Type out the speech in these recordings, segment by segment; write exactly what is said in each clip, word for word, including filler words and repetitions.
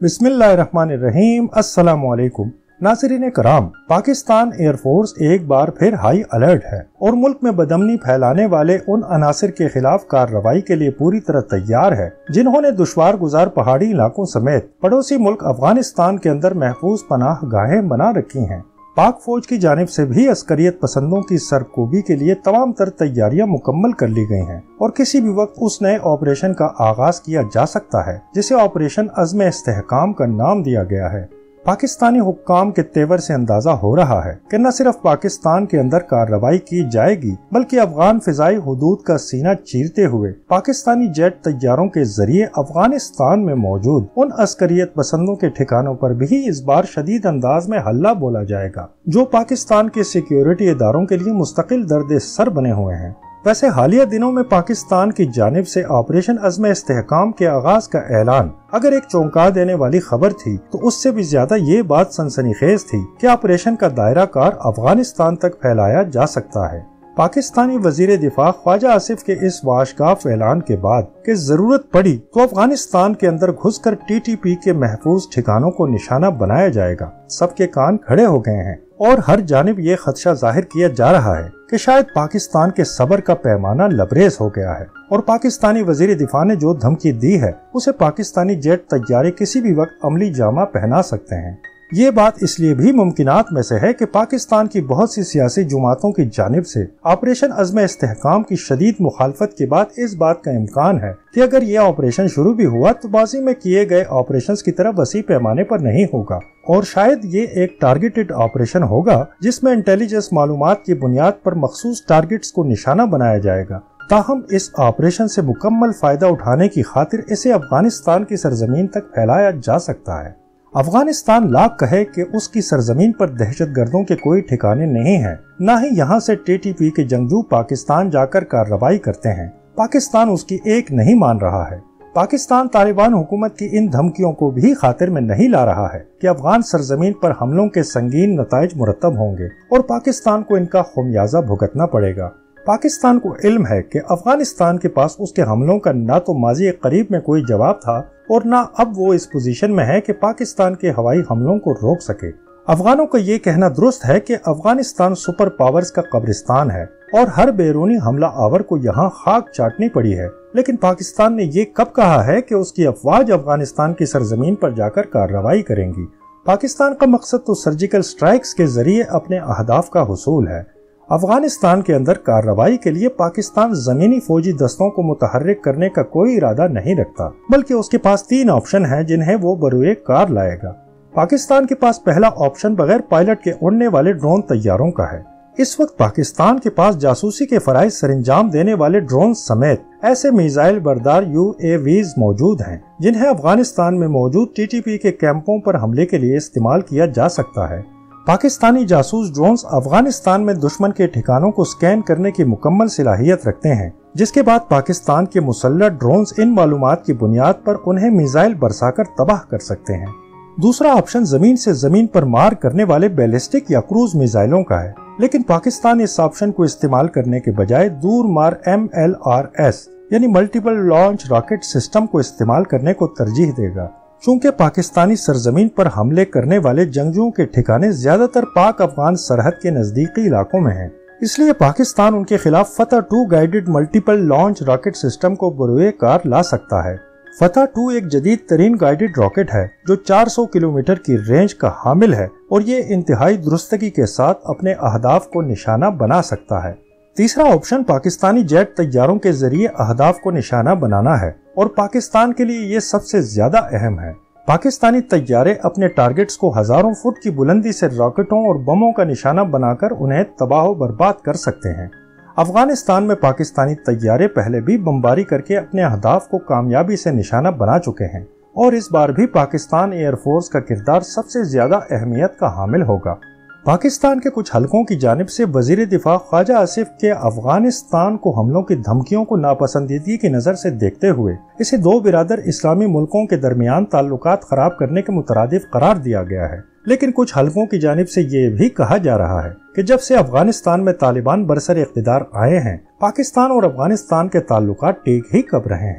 बिस्मिल्लाहिर्रहमानिर्रहीम। अस्सलामु अलैकुम नाज़रीन कराम, पाकिस्तान एयर फोर्स एक बार फिर हाई अलर्ट है और मुल्क में बदअमनी फैलाने वाले उन अनासिर के खिलाफ कार्रवाई के लिए पूरी तरह तैयार है जिन्होंने दुश्वार गुजार पहाड़ी इलाकों समेत पड़ोसी मुल्क अफगानिस्तान के अंदर महफूज पनाह गाहें बना रखी हैं। पाक फौज की जानिब से भी अस्करियत पसंदों की सरकोबी के लिए तमाम तर तैयारियां मुकम्मल कर ली गई हैं और किसी भी वक्त उस नए ऑपरेशन का आगाज किया जा सकता है जिसे ऑपरेशन अज़्म इस्तेहकाम का नाम दिया गया है। पाकिस्तानी हुक्काम के तेवर से अंदाजा हो रहा है कि न सिर्फ पाकिस्तान के अंदर कार्रवाई की जाएगी बल्कि अफगान फिजाई हुदूद का सीना चीरते हुए पाकिस्तानी जेट तैयारों के जरिए अफगानिस्तान में मौजूद उन अस्करियत पसंदों के ठिकानों पर भी इस बार शदीद अंदाज में हल्ला बोला जाएगा जो पाकिस्तान के सिक्योरिटी इदारों के लिए मुस्तकिल दर्द सर बने हुए हैं। वैसे हालिया दिनों में पाकिस्तान की जानिब से ऑपरेशन अज़्म इस्तेहकाम के आगाज का ऐलान अगर एक चौंका देने वाली खबर थी तो उससे भी ज्यादा ये बात सनसनीखेज थी कि ऑपरेशन का दायरा कार अफगानिस्तान तक फैलाया जा सकता है। पाकिस्तानी वजीर दिफा ख्वाजा आसिफ के इस वाशगाफ ऐलान के बाद कि जरूरत पड़ी तो अफगानिस्तान के अंदर घुसकर टी टी पी के महफूज ठिकानों को निशाना बनाया जाएगा, सबके कान खड़े हो गए हैं और हर जानिब ये खदशा जाहिर किया जा रहा है कि शायद पाकिस्तान के सब्र का पैमाना लबरेज हो गया है और पाकिस्तानी वजीर दिफा ने जो धमकी दी है उसे पाकिस्तानी जेट तैयारे किसी भी वक्त अमली जामा पहना सकते हैं। ये बात इसलिए भी मुमकिनात में से है कि पाकिस्तान की बहुत सी सियासी जमातों की जानिब से ऑपरेशन अज़्म इस्तेहकाम की शदीद मुखालफत के बाद इस बात का इम्कान है कि अगर ये ऑपरेशन शुरू भी हुआ तो बाजी में किए गए ऑपरेशंस की तरह वसी पैमाने पर नहीं होगा और शायद ये एक टारगेटेड ऑपरेशन होगा जिसमें इंटेलिजेंस मालूमात की बुनियाद पर मखसूस टारगेट्स को निशाना बनाया जाएगा। ताहम इस ऑपरेशन से मुकम्मल फायदा उठाने की खातिर इसे अफगानिस्तान की सरजमीन तक फैलाया जा सकता है। अफगानिस्तान लाख कहे कि उसकी सरजमीन पर दहशतगर्दों के कोई ठिकाने नहीं है, न ही यहाँ से टी टी पी के जंगजू पाकिस्तान जाकर कार्रवाई करते हैं। पाकिस्तान उसकी एक नहीं मान रहा है। पाकिस्तान तालिबान हुकूमत की इन धमकियों को भी खातिर में नहीं ला रहा है कि अफगान सरजमीन पर हमलों के संगीन नताइज मुरतब होंगे और पाकिस्तान को इनका खुमियाजा भुगतना पड़ेगा। पाकिस्तान को इल्म है कि अफगानिस्तान के पास उसके हमलों का न तो माजी करीब में कोई जवाब था और न अब वो इस पोजीशन में है कि पाकिस्तान के हवाई हमलों को रोक सके। अफगानों का ये कहना दुरुस्त है कि अफगानिस्तान सुपर पावर्स का कब्रिस्तान है और हर बैरूनी हमला आवर को यहाँ खाक चाटनी पड़ी है, लेकिन पाकिस्तान ने ये कब कहा है कि उसकी अफवाज अफगानिस्तान की सरजमीन पर जाकर कार्रवाई करेंगी। पाकिस्तान का मकसद तो सर्जिकल स्ट्राइक्स के जरिए अपने अहदाफ का हुसूल है। अफगानिस्तान के अंदर कार्रवाई के लिए पाकिस्तान जमीनी फौजी दस्तों को मुतहर्रिक करने का कोई इरादा नहीं रखता, बल्कि उसके पास तीन ऑप्शन हैं जिन्हें वो बरूए कार लाएगा। पाकिस्तान के पास पहला ऑप्शन बगैर पायलट के उड़ने वाले ड्रोन तैयारों का है। इस वक्त पाकिस्तान के पास जासूसी के फराइज सरंजाम देने वाले ड्रोन समेत ऐसे मिसाइल बरदार यू ए वीज मौजूद हैं जिन्हें अफगानिस्तान में मौजूद टी टी पी के कैंपों पर हमले के लिए इस्तेमाल किया जा सकता है। पाकिस्तानी जासूस ड्रोन्स अफगानिस्तान में दुश्मन के ठिकानों को स्कैन करने की मुकम्मल सलाहियत रखते हैं, जिसके बाद पाकिस्तान के मुसल्लह ड्रोन्स इन मालूमात की बुनियाद पर उन्हें मिसाइल बरसाकर तबाह कर सकते हैं। दूसरा ऑप्शन जमीन से जमीन पर मार करने वाले बैलिस्टिक या क्रूज मिसाइलों का है, लेकिन पाकिस्तान इस ऑप्शन को इस्तेमाल करने के बजाय दूर मार एम एल आर एस यानी मल्टीपल लॉन्च रॉकेट सिस्टम को इस्तेमाल करने को तरजीह देगा। चूंकि पाकिस्तानी सरजमीन पर हमले करने वाले जंगजुओं के ठिकाने ज्यादातर पाक अफगान सरहद के नजदीकी इलाकों में हैं, इसलिए पाकिस्तान उनके खिलाफ Fatah two guided multiple launch rocket system को बरूए कार ला सकता है। फतह टू एक जदीद तरीन गाइडेड रॉकेट है जो चार सौ किलोमीटर की रेंज का हामिल है और ये इंतहाई दुरुस्तगी के साथ अपने अहदाफ को निशाना बना सकता है। तीसरा ऑप्शन पाकिस्तानी जेट तैयारों के जरिए अहदाफ को निशाना बनाना है और पाकिस्तान के लिए ये सबसे ज्यादा अहम है। पाकिस्तानी तैयारे अपने टारगेट्स को हजारों फुट की बुलंदी से रॉकेटों और बमों का निशाना बनाकर उन्हें तबाह बर्बाद कर सकते हैं। अफगानिस्तान में पाकिस्तानी तैयारे पहले भी बमबारी करके अपने अहदाफ को कामयाबी से निशाना बना चुके हैं और इस बार भी पाकिस्तान एयरफोर्स का किरदार सबसे ज्यादा अहमियत का हामिल होगा। पाकिस्तान के कुछ हलकों की जानिब से वजीर दिफा ख्वाजा आसिफ के अफगानिस्तान को हमलों की धमकियों को नापसंदीदगी की नजर से देखते हुए इसे दो बिरादर इस्लामी मुल्कों के दरमियान ताल्लुकात खराब करने के मुतरादिफ करार दिया गया है, लेकिन कुछ हलकों की जानिब से ये भी कहा जा रहा है कि जब से अफगानिस्तान में तालिबान बरसर इख्तिदार आए हैं, पाकिस्तान और अफगानिस्तान के ताल्लुकात ठीक ही कब रहे हैं।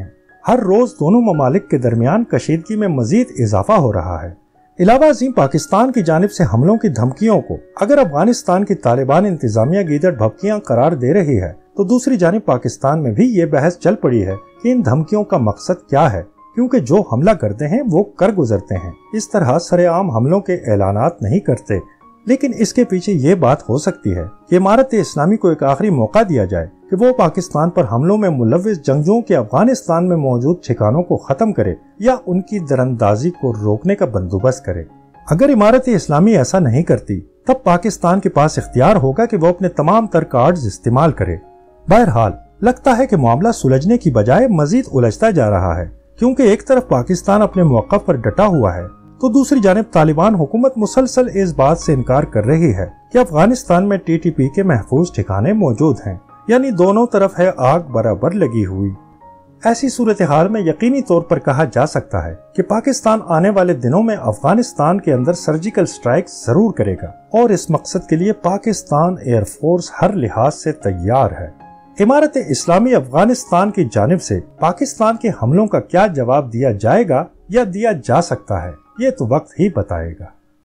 हर रोज दोनों ममालिक के दरमियान कशीदगी में मजीद इजाफा हो रहा है। इलावा अजीम पाकिस्तान की जानिब से हमलों की धमकियों को अगर अफगानिस्तान की तालिबान इंतजामिया गीदड़ भभकियां करार दे रही है, तो दूसरी जानिब पाकिस्तान में भी ये बहस चल पड़ी है कि इन धमकियों का मकसद क्या है, क्योंकि जो हमला करते हैं वो कर गुजरते हैं। इस तरह सरेआम हमलों के ऐलानात नहीं करते, लेकिन इसके पीछे ये बात हो सकती है कि इमारत इस्लामी को एक आखिरी मौका दिया जाए कि वो पाकिस्तान पर हमलों में मुलव्विस जंगजुओं के अफगानिस्तान में मौजूद ठिकानों को खत्म करे या उनकी दरअंदाजी को रोकने का बंदोबस्त करे। अगर इमारत इस्लामी ऐसा नहीं करती, तब पाकिस्तान के पास इख्तियार होगा कि वो अपने तमाम तर कार्ड्स इस्तेमाल करे। बहरहाल लगता है कि मामला सुलझने की बजाय मजीद उलझता जा रहा है, क्योंकि एक तरफ पाकिस्तान अपने मौक़िफ़ पर डटा हुआ है, तो दूसरी जानिब तालिबान हुकूमत मुसलसल इस बात से इनकार कर रही है कि अफगानिस्तान में टी टी पी के महफूज ठिकाने मौजूद हैं। यानी दोनों तरफ है आग बराबर लगी हुई। ऐसी सूरत हाल में यकीनी तौर पर कहा जा सकता है कि पाकिस्तान आने वाले दिनों में अफगानिस्तान के अंदर सर्जिकल स्ट्राइक जरूर करेगा, और इस मकसद के लिए पाकिस्तान एयरफोर्स हर लिहाज से तैयार है। इमारत इस्लामी अफगानिस्तान की जानिब से पाकिस्तान के हमलों का क्या जवाब दिया जाएगा या दिया जा सकता है, ये तो वक्त ही बताएगा।